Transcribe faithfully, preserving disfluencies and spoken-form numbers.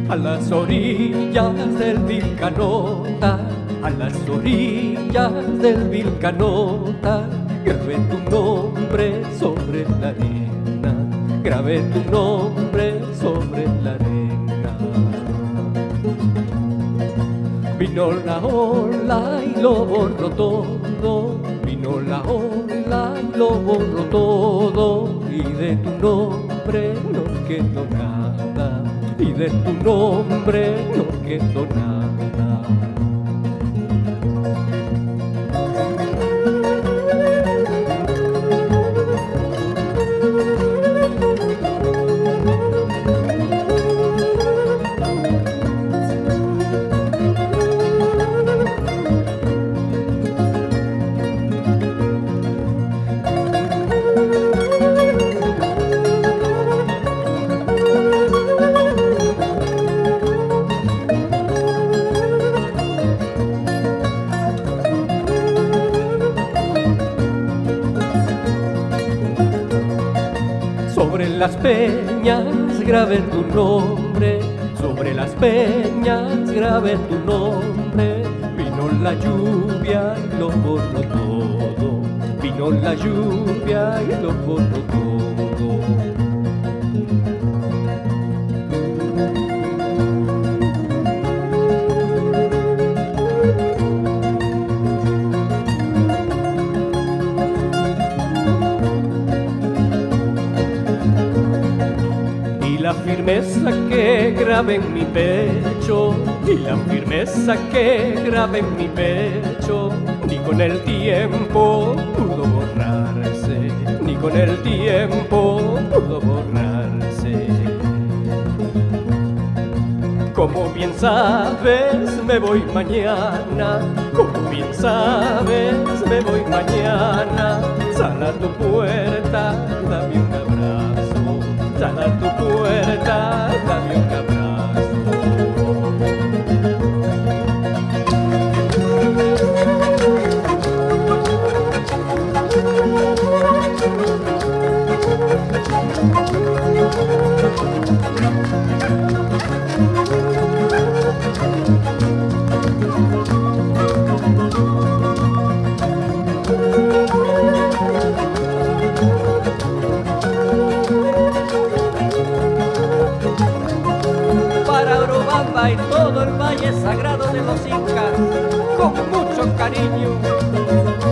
a las orillas del Vilcanota, a las orillas del Vilcanota, grabé tu nombre sobre la arena, grabé tu nombre sobre la arena. Vino la ola y lo borró todo, vino la ola y lo borró todo, y de tu nombre no quedó nada, y de tu nombre no quedó nada. Sobre las peñas grabé tu nombre, sobre las peñas grabé tu nombre. Vino la lluvia y lo borró todo, vino la lluvia y lo borró todo. La firmeza que grabé en mi pecho, y la firmeza que grabé en mi pecho, ni con el tiempo pudo borrarse, ni con el tiempo pudo borrarse. Como bien sabes, me voy mañana, como bien sabes, me voy mañana. Sal a tu puerta, dame un abrazo, sal a tu puerta, dame un abrazo. Para Urubamba y todo el valle sagrado de los incas, con mucho cariño.